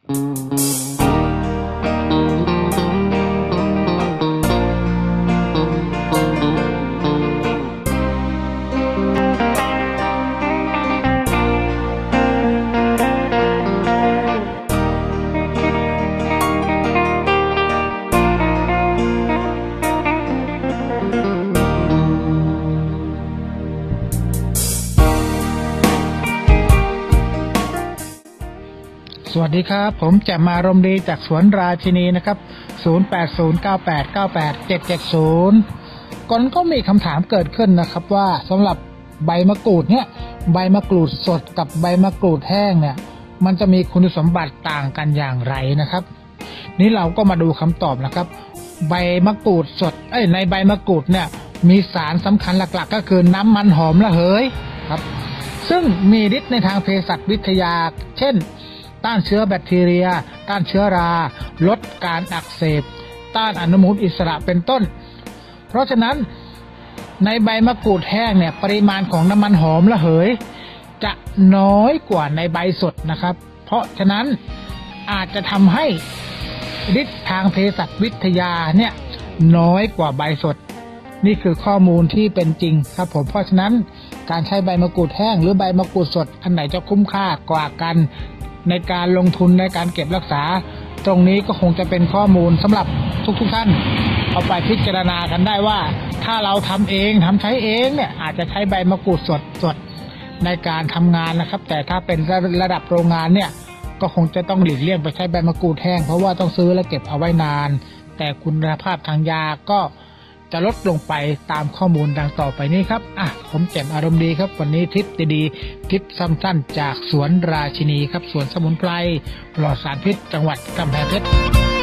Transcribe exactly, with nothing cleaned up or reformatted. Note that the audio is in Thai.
สวัสดีครับผมแจ่มอารมณ์ดีจากสวนราชินีนะครับศูนย์ แปด ศูนย์ เก้า แปด เก้า แปด เจ็ด เจ็ด ศูนย์ก่อนก็มีคำถามเกิดขึ้นนะครับว่าสำหรับใบมะกรูดเนี่ยใบมะกรูดสดกับใบมะกรูดแห้งเนี่ยมันจะมีคุณสมบัติต่างกันอย่างไรนะครับนี้เราก็มาดูคำตอบนะครับใบมะกรูดสดเอ้ยในใบมะกรูดเนี่ยมีสารสำคัญหลักๆก็คือน้ำมันหอมระเหยครับซึ่งมีฤทธิ์ในทางเภสัชวิทยาเช่นต้านเชื้อแบคทีเรียต้านเชื้อราลดการอักเสบต้านอนุมูลอิสระเป็นต้นเพราะฉะนั้นในใบมะกรูดแห้งเนี่ยปริมาณของน้ำมันหอมระเหยจะน้อยกว่าในใบสดนะครับเพราะฉะนั้นอาจจะทำให้ฤทธิ์ทางเภสัชวิทยาเนี่ยน้อยกว่าใบสดนี่คือข้อมูลที่เป็นจริงครับผมเพราะฉะนั้นการใช้ใบมะกรูดแห้งหรือใบมะกรูดสดอันไหนจะคุ้มค่ากว่ากันในการลงทุนในการเก็บรักษาตรงนี้ก็คงจะเป็นข้อมูลสำหรับทุกๆท่านเอาไปพิจารณากันได้ว่าถ้าเราทำเองทำใช้เองเนี่ยอาจจะใช้ใบมะกรูดสดสดในการทำงานนะครับแต่ถ้าเป็นระดับโรงงานเนี่ยก็คงจะต้องหลีกเลี่ยงไปใช้ใบมะกรูดแห้งเพราะว่าต้องซื้อและเก็บเอาไว้นานแต่คุณภาพทางยาก็จะลดลงไปตามข้อมูลดังต่อไปนี้ครับอ่ะผมแจ่มอารมณ์ดีครับวันนี้ทิปดีๆทิปสั้นๆจากสวนราชินีครับสวนสมุนไพรปลอดสารพิษจังหวัดกำแพงเพชร